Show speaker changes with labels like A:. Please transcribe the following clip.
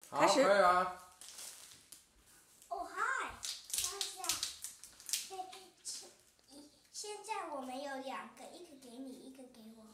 A: 开始。
B: 可以啊。
C: 哦嗨，现在我们有2个，一个给你，一个给我。